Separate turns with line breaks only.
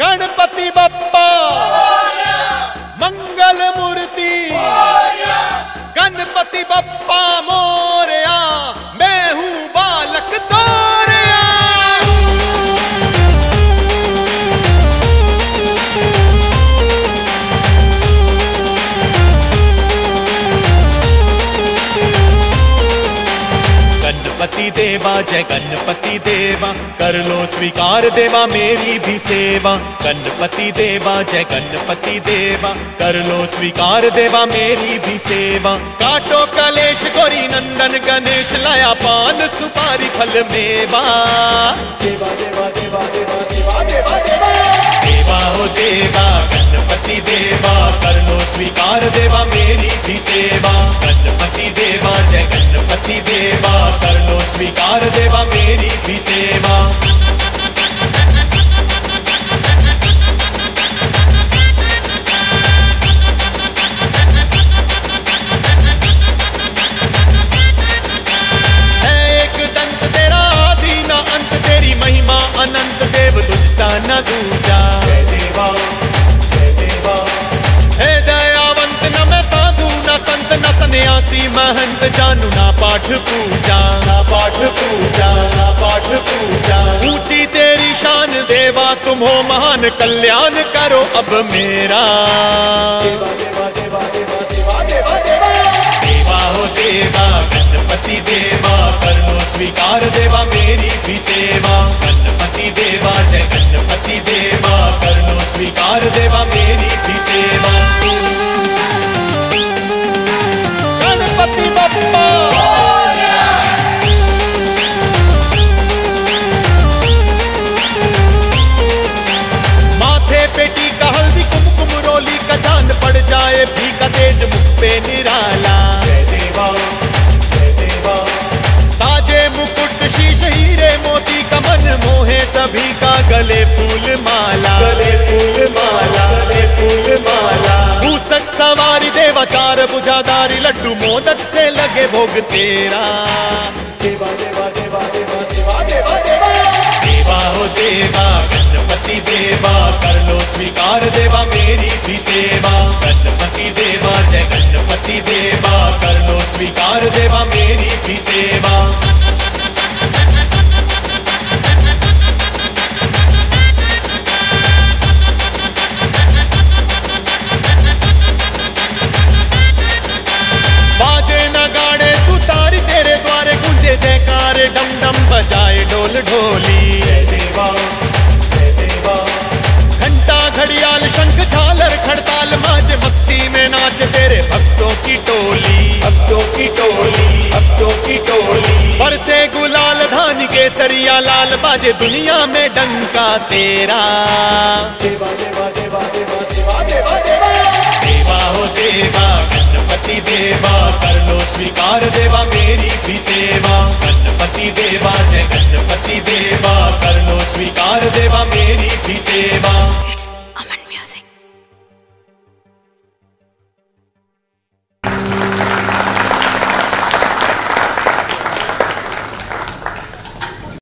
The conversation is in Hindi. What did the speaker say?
गणपति बप्पा मंगल मूर्ति, गणपति बप्पा मोरया, मैं हूँ बालक तोरया। गणपति देवा जय गणपति देवा, कर लो स्वीकार देवा मेरी भी सेवा। गणपति देवा जय गणपति देवा, कर लो स्वीकार देवा मेरी भी सेवा। काटो कलेश गौरी नंदन गणेश, लाया पान सुपारी फल मेवा। देवा देवा देवा देवा देवा देवा देवा देवा हो देवा गणपति देवा, कर लो स्वीकार देवा मेरी भी सेवा। गणपति देवा जय गणपति देवा, कर लो स्वीकार देवा मेरी भी सेवा। है एक दंत तेरा आदि न अंत, तेरी महिमा अनंत देव तुझसा न दूजा। जय देवा जय देवा, हे दयावंत न मैं साधु न संत न सन्यासी महंत, जानू ना पाठ पूजा ना पाठ पूजा ना पाठ पूजा। ऊंची तेरी शान देवा, तुम हो महान कल्याण करो अब मेरा। देवा देवा देवा देवा देवा देवा देवा देवा हो देवा गणपति देवा, कर लो स्वीकार देवा मेरी भी सेवा। गणपति देवा जय गणपति देवा, कर लो स्वीकार देवा मेरी भी सेवा। गणपति बप्पा माथे पे टीका हल्दी कुमकुम रोली का, चांद पड़ जाए फीका तेज मुख पे निराला। जय देवा जय देवा, साजे मुकुट शीश हीरे मोती का, मन मोहे सभी का, गले फूल माला गले फूल माला गले फूल माला। मूसक सवारी देवा चार भुजाधारी, लड्डू मोदक से लगे भोग तेरा। देवा देवा देवा देवा देवा देवा देवा देवा हो देवा गणपति देवा, कर लो स्वीकार देवा मेरी भी सेवा। गणपति देवा जय गणपति देवा, कर लो स्वीकार देवा मेरी भी सेवा। बाजे नगाड़े तू तारी तेरे द्वारे, गूंजे जयकारे डम डम बजाए ढोल ढोली। जय देवा जय देवा, घंटा घड़ियाल शंख झालर खड़ताल, माजे मस्ती में नाच तेरे भक्तों की टोली। भक्तों की टोली भक्तों की टोली, बरसे गुलाल धान केसरिया लाल, बाजे दुनिया में डंका तेरा। देवा देवा देवा देवा